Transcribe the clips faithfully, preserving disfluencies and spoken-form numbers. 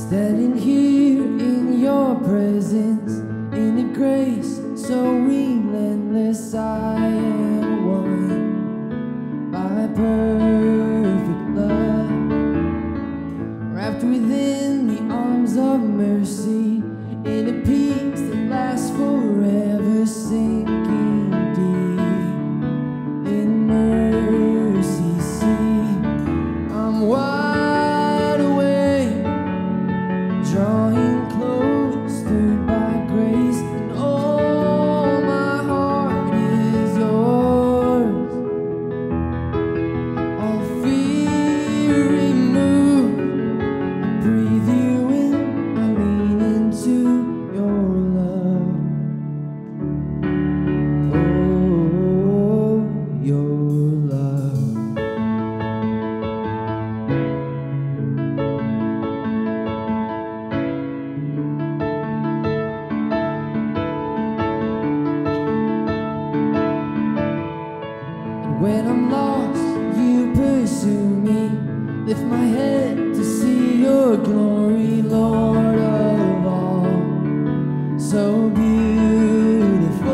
Standing here in your presence, in the grace so relentless, I am won by perfect love. Wrapped within the arms of mercy, in a peace that lasts forever, sinking deep in mercy. See, I'm wide awake, drawing close, stirred by grace, and all my heart is yours. All fear removed, I breathe you in, I lean into your love. Oh, your love. When I'm lost, you pursue me. Lift my head to see your glory, Lord of all. So beautiful.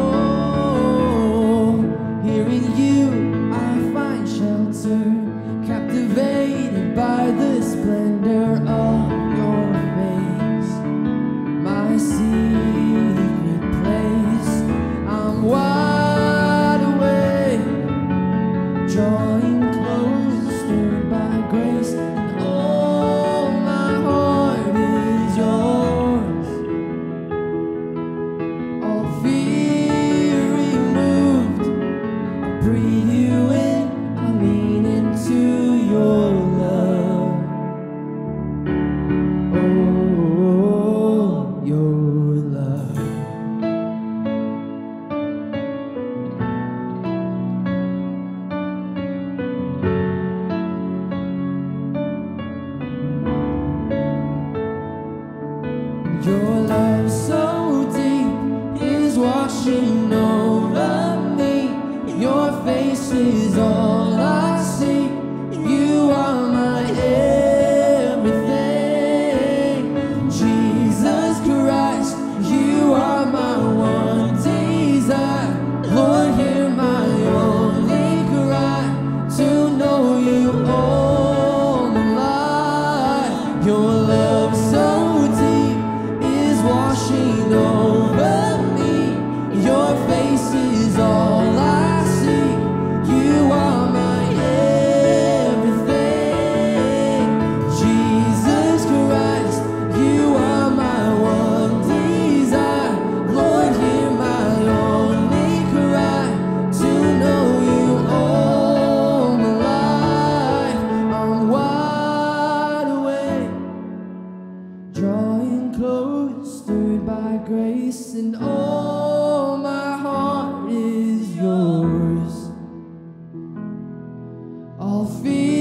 Here in you I find shelter, captivated by the splendor of your face, my secret place. I'm wide awake, drawing close, stirred by grace, and all my heart is yours. All fear removed, I breathe you in, I lean into your love. Oh, your love. Your love so deep is washing over me. Your face is all I see. You are my everything. Jesus Christ, you are my one desire. Lord, hear my only cry, to know you all my life. Your love so deep is washing over me. Your face is all I see. You are my everything. Jesus Christ, you are my one desire. Lord, hear my only cry, to know you all my life. I'm wide awake, drawing close, stirred by grace, and all my heart is yours. All fear